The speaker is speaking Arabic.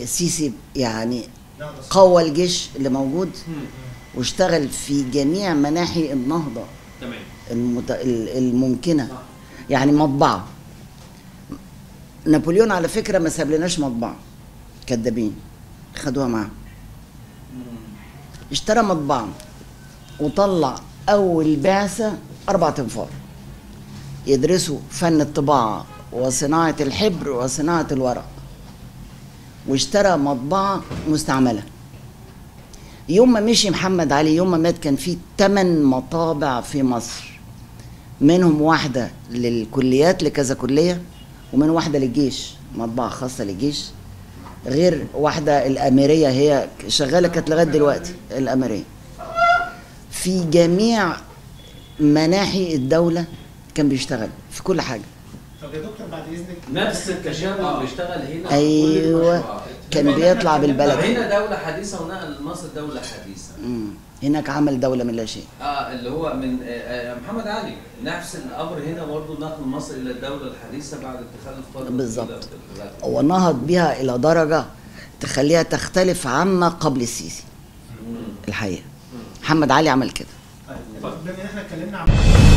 السيسي يعني قوى الجيش اللي موجود واشتغل في جميع مناحي النهضة تمام الممكنة. يعني مطبعة، نابليون على فكرة ما سابلناش مطبعة، كدابين خدوها معاه. اشترى مطبعة وطلع أول بعثة 4 تنفار يدرسوا فن الطباعة وصناعة الحبر وصناعة الورق، واشترى مطبعة مستعملة. يوم ما مشي محمد علي، يوم ما مات، كان في 8 مطابع في مصر، منهم واحدة للكليات لكذا كلية، ومن واحدة للجيش، مطبعة خاصة للجيش، غير واحدة الأميرية هي شغالة كانت لغاية دلوقتي الأميرية. في جميع مناحي الدولة كان بيشتغل في كل حاجة. طب يا دكتور بعد اذنك، نفس الكشاف اللي بيشتغل هنا. ايوه كان بيطلع بالبلد. هنا دولة حديثة ونقل مصر دولة حديثة. هناك عمل دولة من لا شيء. اللي هو من محمد علي، نفس الامر هنا برضه، نقل مصر الى الدولة الحديثة بعد اتخاذ الفترة. بالظبط. ونهض بها الى درجة تخليها تختلف عما قبل السيسي. الحقيقة محمد علي عمل كده. طيب بما ان احنا اتكلمنا عن